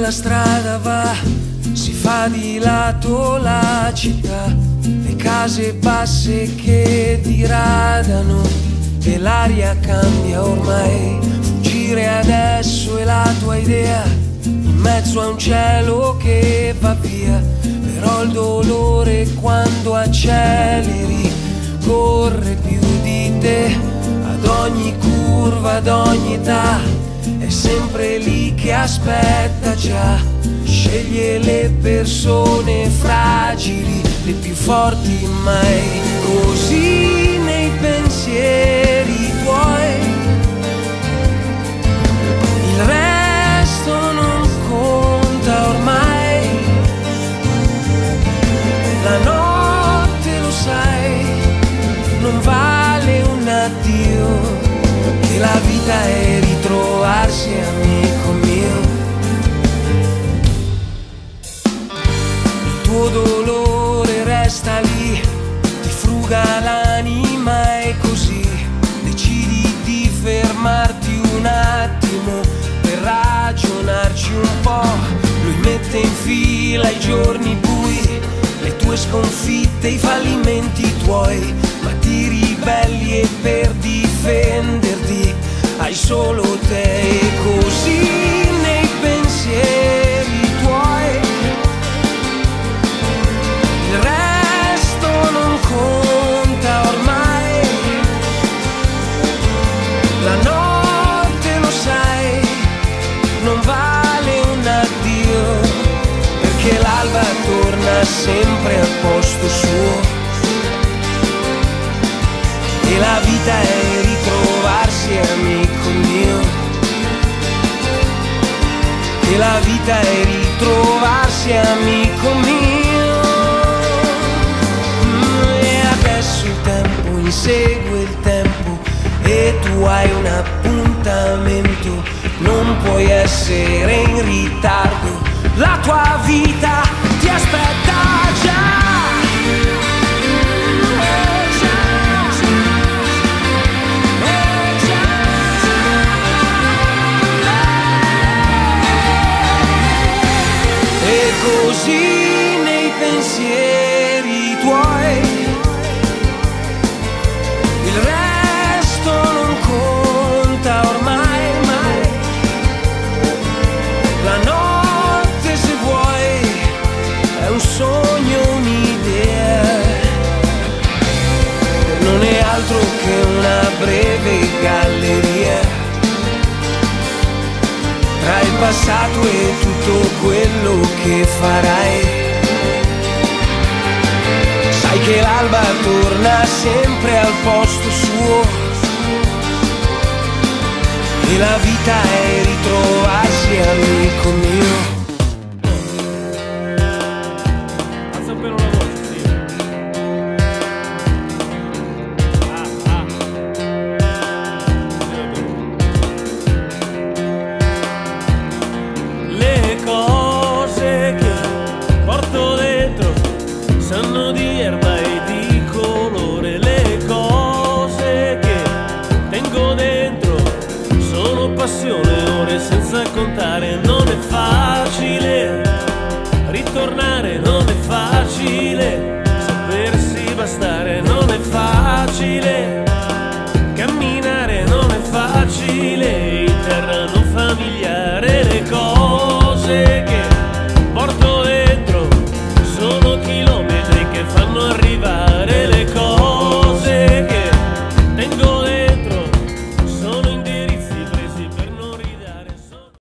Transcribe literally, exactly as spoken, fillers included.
la strada va, si fa di lato la città, le case basse che diradano e l'aria cambia ormai. Fuggire adesso è la tua idea, in mezzo a un cielo che va via, però il dolore quando acceleri corre più di te, ad ogni curva, ad ogni età, è sempre lì che aspetta già, sceglie le persone fragili, le più forti mai, così nei pensieri tuoi, il resto non conta ormai, la notte lo sai, non vale un addio, che la vita è ritrovarsi, amico mio. Il tuo dolore resta lì, ti fruga l'anima e così decidi di fermarti un attimo per ragionarci un po'. Lui mette in fila i giorni bui, le tue sconfitte, i fallimenti tuoi, ma ti ribelli e per difenderti hai solo te, e così nei pensieri tuoi il resto non conta ormai, la notte lo sai, non vale un addio, perché l'alba torna sempre al posto suo, e la vita è ritrovarsi, amico mio, e la vita è ritrovarsi, amico mio. E adesso il tempo insegue il tempo e tu hai un appuntamento, non puoi essere in ritardo, la tua vita ti aspetta già. Così nei pensieri tuoi il resto non conta ormai, mai. La notte, se vuoi, è un sogno, un'idea, non è altro che una breve galleria tra il passato e tutto quello che farai. Sai che l'alba torna sempre al posto suo, e la vita è ritrovarsi, amico mio. Sanno di erba e di colore, le cose che tengo dentro sono passione, ore senza contare. Non è facile ritornare, non è facile